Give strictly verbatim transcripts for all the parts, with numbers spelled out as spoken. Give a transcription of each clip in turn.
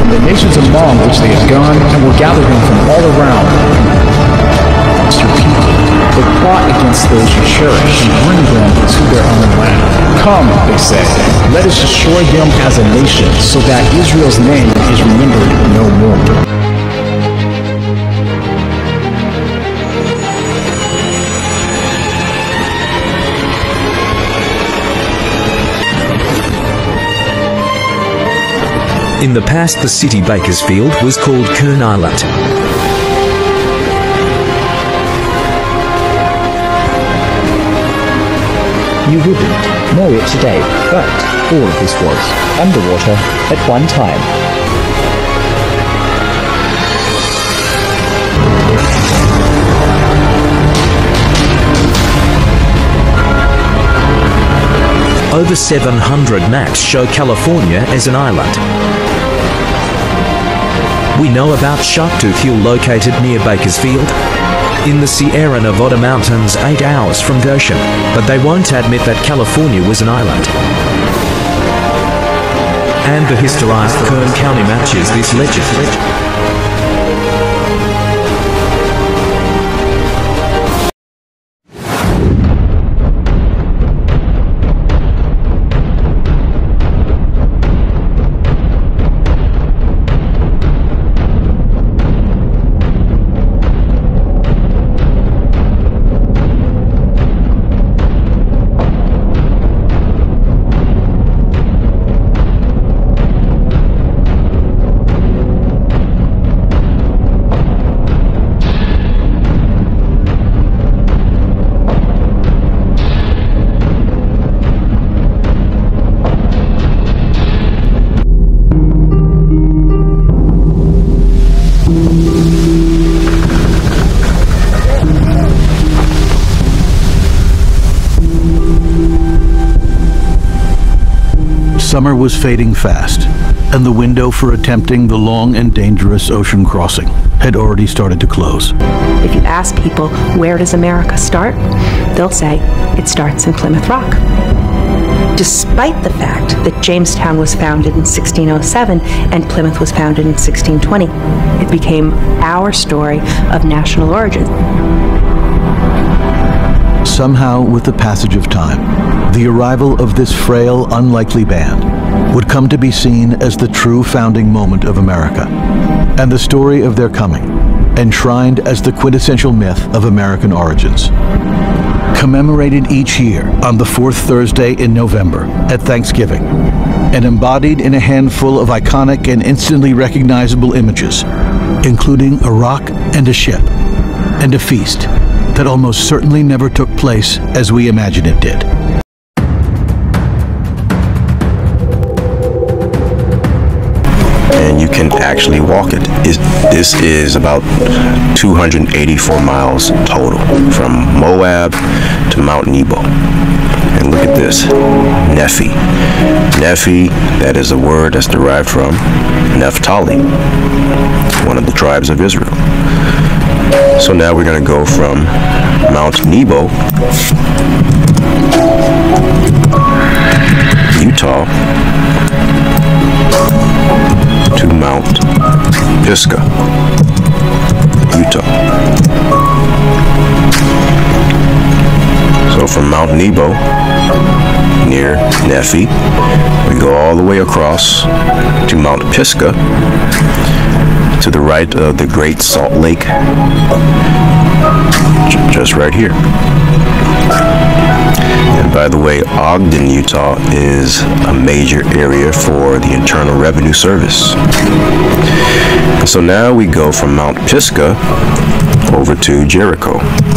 and the nations among which they had gone, and will gather them from all around. Your people, but plot against those you cherish, and bring them to their own land. Come, they say, let us destroy them as a nation, so that Israel's name is remembered no more. In the past, the city Bakersfield was called Kern Island. You wouldn't know it today, but all of this was underwater at one time. Over seven hundred maps show California as an island. We know about Sharktooth Hill located near Bakersfield, in the Sierra Nevada mountains eight hours from Goshen, but they won't admit that California was an island. And the historic Kern County matches this legend. Summer was fading fast, and the window for attempting the long and dangerous ocean crossing had already started to close. If you ask people, where does America start? They'll say, it starts in Plymouth Rock. Despite the fact that Jamestown was founded in sixteen oh seven and Plymouth was founded in sixteen twenty, it became our story of national origin. Somehow, with the passage of time, the arrival of this frail, unlikely band would come to be seen as the true founding moment of America, and the story of their coming, enshrined as the quintessential myth of American origins. Commemorated each year on the fourth Thursday in November at Thanksgiving, and embodied in a handful of iconic and instantly recognizable images, including a rock and a ship, and a feast that almost certainly never took place as we imagine it did. And you can actually walk it. This is about two hundred eighty-four miles total, from Moab to Mount Nebo. And look at this, Nephi. Nephi, that is a word that's derived from Naphtali, one of the tribes of Israel. So now we're going to go from Mount Nebo, Utah, to Mount Pisgah, Utah. So from Mount Nebo, near Nephi, we go all the way across to Mount Pisgah, to the right of the Great Salt Lake, just right here. And by the way, Ogden, Utah is a major area for the Internal Revenue Service. And so now we go from Mount Pisgah over to Jericho.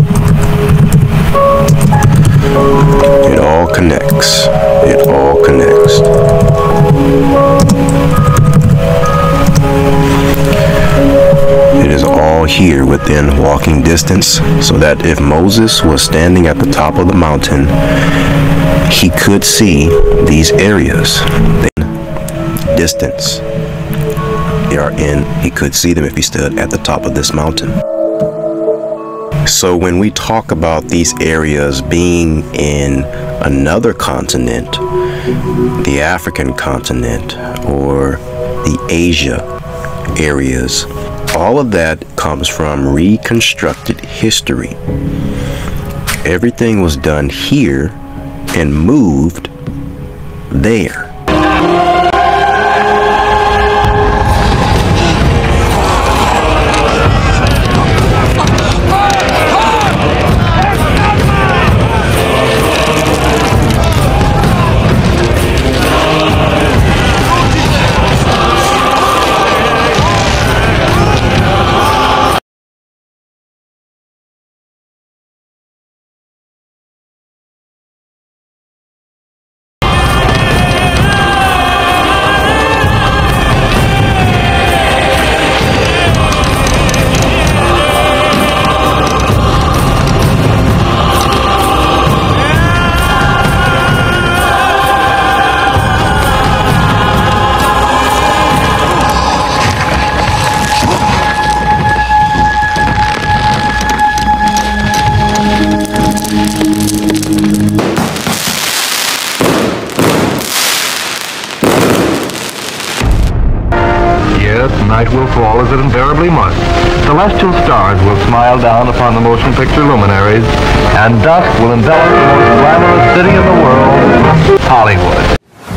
It all connects. It all connects. It is all here within walking distance, so that if Moses was standing at the top of the mountain, he could see these areas. Distance. They are in, he could see them if he stood at the top of this mountain. So when we talk about these areas being in another continent, the African continent or the Asia areas. All of that comes from reconstructed history. Everything was done here and moved there. Night will fall as it invariably must. Celestial stars will smile down upon the motion picture luminaries, and dusk will envelop the most glamorous city in the world, Hollywood.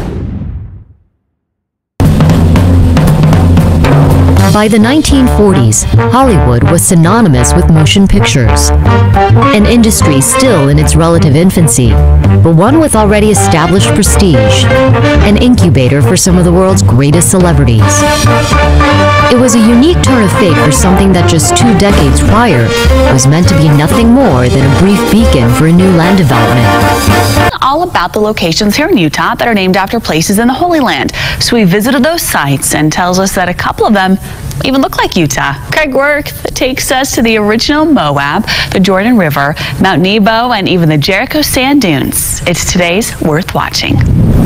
By the nineteen forties, Hollywood was synonymous with motion pictures, an industry still in its relative infancy, but one with already established prestige, an incubator for some of the world's greatest celebrities. It was a unique turn of fate for something that just two decades prior was meant to be nothing more than a brief beacon for a new land development. All about the locations here in Utah that are named after places in the Holy Land. So we visited those sites and tells us that a couple of them even look like Utah. Craig Worth takes us to the original Moab, the Jordan River, Mount Nebo, and even the Jericho Sand Dunes. It's today's Worth Watching.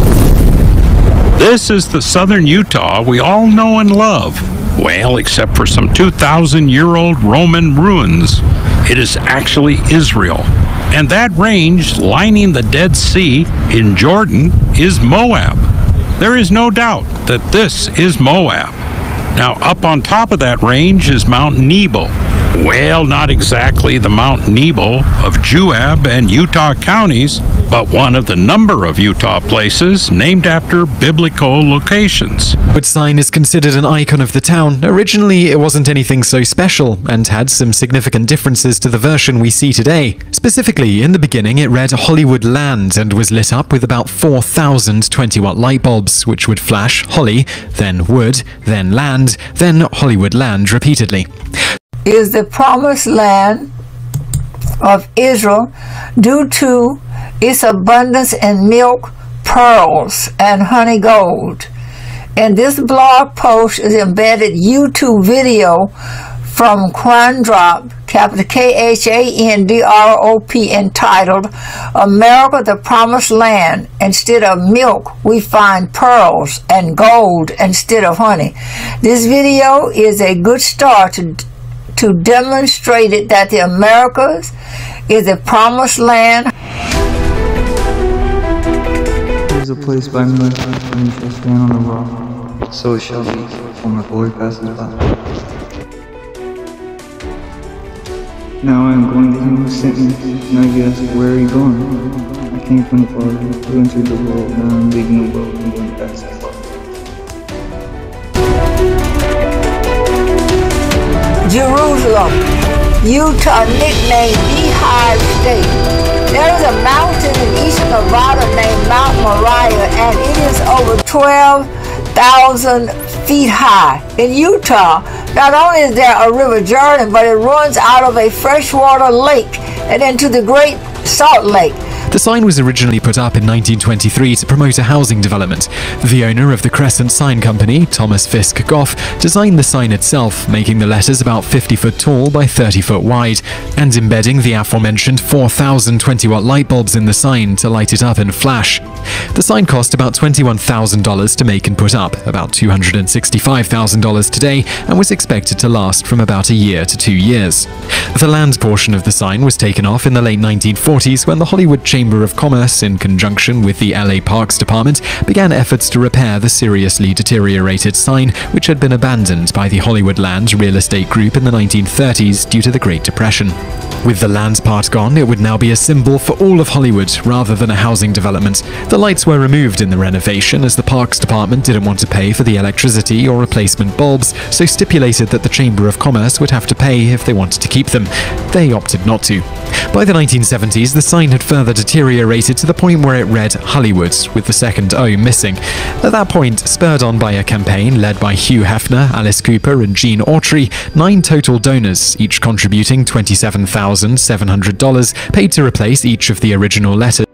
This is the southern Utah we all know and love. Well, except for some two thousand year old Roman ruins. It is actually Israel. And that range lining the Dead Sea in Jordan is Moab. There is no doubt that this is Moab. Now, up on top of that range is Mount Nebo. Well, not exactly the Mount Nebo of Juab and Utah counties, but one of the number of Utah places named after biblical locations. But Sign is considered an icon of the town. Originally, it wasn't anything so special and had some significant differences to the version we see today. Specifically, in the beginning, it read Hollywood Land and was lit up with about four thousand twenty watt light bulbs, which would flash Holly, then Wood, then Land, then Hollywood Land repeatedly. Is the promised land of Israel due to its abundance in milk, pearls, and honey gold. In this blog post is embedded YouTube video from Khandrop, capital K H A N D R O P, entitled America the Promised Land. Instead of milk, we find pearls, and gold instead of honey. This video is a good start to to demonstrate it that the Americas is a promised land. There's a place by me, and you shall stand on the rock. So it shall be, when my glory passes by. Now I am going to him who sent me. Now you ask, where are you going? I came from the Father, who entered the world. Now I'm leaving the world and going back to the Father. Jerusalem, Utah, nicknamed Beehive State. There is a mountain in eastern Nevada named Mount Moriah, and it is over twelve thousand feet high. In Utah, not only is there a river Jordan, but it runs out of a freshwater lake and into the Great Salt Lake. The sign was originally put up in nineteen twenty-three to promote a housing development. The owner of the Crescent Sign Company, Thomas Fisk Goff, designed the sign itself, making the letters about fifty foot tall by thirty foot wide, and embedding the aforementioned four thousand twenty watt light bulbs in the sign to light it up and flash. The sign cost about twenty-one thousand dollars to make and put up, about two hundred sixty-five thousand dollars today, and was expected to last from about a year to two years. The land portion of the sign was taken off in the late nineteen forties when the Hollywood Chamber Chamber of Commerce, in conjunction with the L A Parks Department, began efforts to repair the seriously deteriorated sign, which had been abandoned by the Hollywoodland real estate group in the nineteen thirties due to the Great Depression. With the land part gone, it would now be a symbol for all of Hollywood rather than a housing development. The lights were removed in the renovation as the Parks Department didn't want to pay for the electricity or replacement bulbs, so stipulated that the Chamber of Commerce would have to pay if they wanted to keep them. They opted not to. By the nineteen seventies, the sign had further deteriorated to the point where it read Hollywood, with the second O missing. At that point, spurred on by a campaign led by Hugh Hefner, Alice Cooper and Gene Autry, nine total donors, each contributing twenty-seven thousand seven hundred dollars, paid to replace each of the original letters